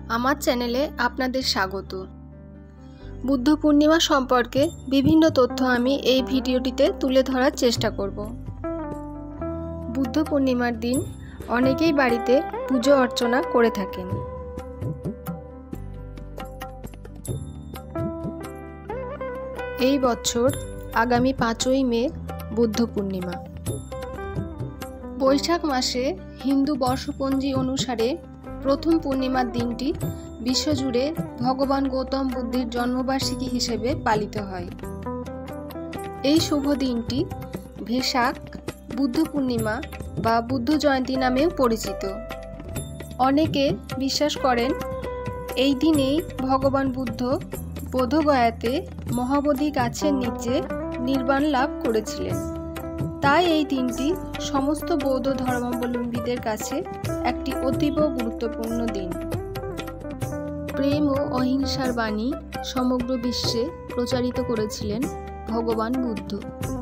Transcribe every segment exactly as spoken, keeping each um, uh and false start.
আমার চ্যানেলে আপনাদের স্বাগত। বুদ্ধ পূর্ণিমা সম্পর্কে বিভিন্ন তথ্য আমি এই ভিডিওটিতে তুলে ধরার চেষ্টা করব। বুদ্ধ পূর্ণিমার দিন অনেকেই বাড়িতে পুজো অর্চনা করে থাকেন। এই বছর আগামী পাঁচই মে বুদ্ধ পূর্ণিমা। বৈশাখ মাসে হিন্দু বর্ষপঞ্জি অনুসারে প্রথম পূর্ণিমার দিনটি বিশ্বজুড়ে ভগবান গৌতম বুদ্ধের জন্মবার্ষিকী হিসেবে পালিত হয়। এই শুভ দিনটি ভেসাক, বুদ্ধ পূর্ণিমা বা বুদ্ধ জয়ন্তী নামেও পরিচিত। অনেকে বিশ্বাস করেন এই দিনেই ভগবান বুদ্ধ বোধগয়াতে মহাবোধি গাছের নিচে নির্বাণ লাভ করেছিলেন। তাই এই দিনটি সমস্ত বৌদ্ধ ধর্মাবলম্বীদের কাছে একটি অতীব গুরুত্বপূর্ণ দিন। প্রেম ও অহিংসার বাণী সমগ্র বিশ্বে প্রচারিত করেছিলেন ভগবান বুদ্ধ।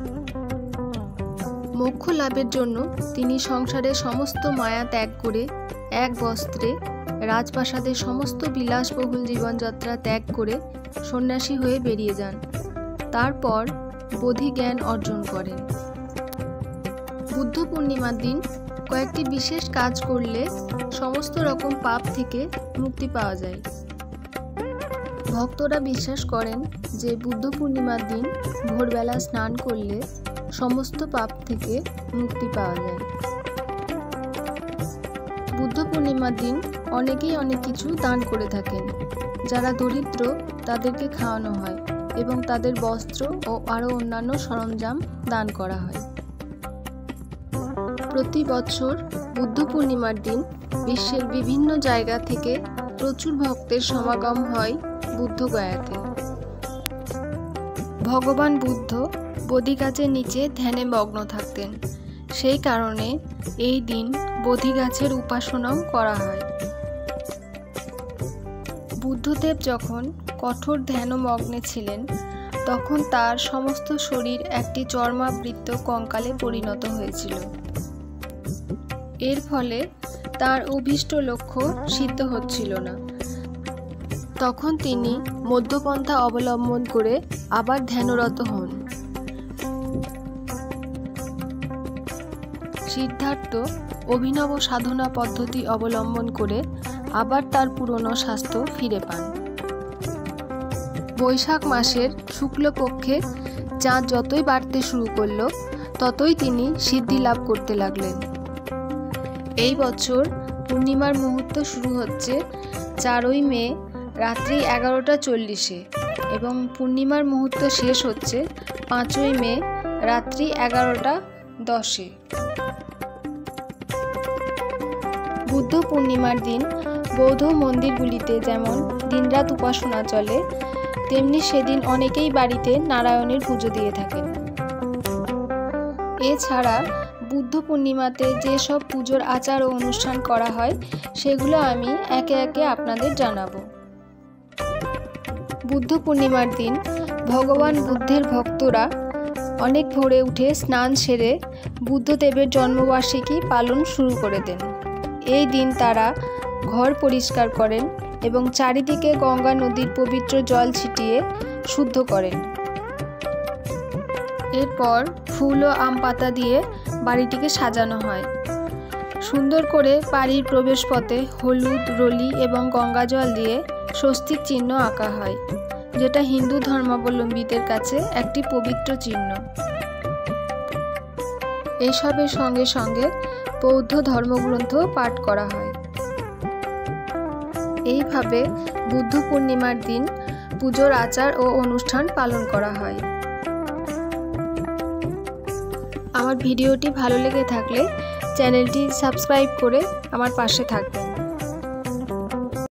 মোক্ষ লাভের জন্য তিনি সংসারের সমস্ত মায়া ত্যাগ করে এক বস্ত্রে রাজপ্রাসাদের সমস্ত বিলাসবহুল জীবনযাত্রা ত্যাগ করে সন্ন্যাসী হয়ে বেরিয়ে যান। তারপর বোধি জ্ঞান অর্জন করেন। বুদ্ধ পূর্ণিমার দিন কয়েকটি বিশেষ কাজ করলে সমস্ত রকম পাপ থেকে মুক্তি পাওয়া যায়। ভক্তরা বিশ্বাস করেন যে বুদ্ধ পূর্ণিমার দিন ভোরবেলা স্নান করলে সমস্ত পাপ থেকে মুক্তি পাওয়া যায়। বুদ্ধ পূর্ণিমার দিন অনেকেই অনেক কিছু দান করে থাকেন। যারা দরিদ্র তাদেরকে খাওয়ানো হয় এবং তাদের বস্ত্র ও আরও অন্যান্য সরঞ্জাম দান করা হয়। প্রতি বছর বুদ্ধ পূর্ণিমার দিন বিশ্বের বিভিন্ন জায়গা থেকে প্রচুর ভক্তের সমাগম হয় বুদ্ধগয়াতে। ভগবান বুদ্ধ বোধি গাছের নিচে ধ্যানে মগ্ন থাকতেন। সেই কারণে এই দিন বোধি গাছের উপাসনাও করা হয়। বুদ্ধদেব যখন কঠোর ধ্যানমগ্নে ছিলেন তখন তার সমস্ত শরীর একটি চর্মাবৃত কঙ্কালে পরিণত হয়েছিল। এর ফলে তার অভীষ্ট লক্ষ্য সিদ্ধ হচ্ছিল না। তখন তিনি মধ্যপন্থা অবলম্বন করে আবার ধ্যানরত হন। সিদ্ধার্থ অভিনব সাধনা পদ্ধতি অবলম্বন করে আবার তার পুরনো স্বাস্থ্য ফিরে পান। বৈশাখ মাসের শুক্লপক্ষে চাঁদ যতই বাড়তে শুরু করল ততই তিনি সিদ্ধি লাভ করতে লাগলেন। এই বছর পূর্ণিমার মুহূর্ত শুরু হচ্ছে চারই মে রাত্রি এগারোটা চল্লিশে এবং পূর্ণিমার মুহূর্ত শেষ হচ্ছে পাঁচই মে রাত্রি এগারোটা দশে। বুদ্ধ পূর্ণিমার দিন বৌদ্ধ মন্দিরগুলিতে যেমন দিনরাত উপাসনা চলে, তেমনি সেদিন অনেকেই বাড়িতে নারায়ণের পুজো দিয়ে থাকেন। এছাড়া বুদ্ধ পূর্ণিমাতে যেসব পুজোর আচার ও অনুষ্ঠান করা হয় সেগুলো আমি একে একে আপনাদের জানাবো। বুদ্ধ পূর্ণিমার দিন ভগবান বুদ্ধের ভক্তরা অনেক ভোরে উঠে স্নান সেরে বুদ্ধদেবের জন্মবার্ষিকী পালন শুরু করে দেন। এই দিন তারা ঘর পরিষ্কার করেন এবং চারিদিকে গঙ্গা নদীর পবিত্র জল ছিটিয়ে শুদ্ধ করেন। এরপর ফুল ও আম পাতা দিয়ে বাড়িটিকে সাজানো হয়। সুন্দর করে বাড়ির প্রবেশপথে হলুদ, রলি এবং গঙ্গা জল দিয়ে স্বস্তিক চিহ্ন আঁকা হয়, যেটা হিন্দু ধর্মাবলম্বীদের কাছে একটি পবিত্র চিহ্ন। এসবের সঙ্গে সঙ্গে বৌদ্ধ ধর্মগ্রন্থ পাঠ করা হয়। এইভাবে বুদ্ধ পূর্ণিমার দিন পুজোর আচার ও অনুষ্ঠান পালন করা হয়। আমার ভিডিওটি ভালো লেগে থাকলে চ্যানেলটি সাবস্ক্রাইব করে আমার পাশে থাকবেন।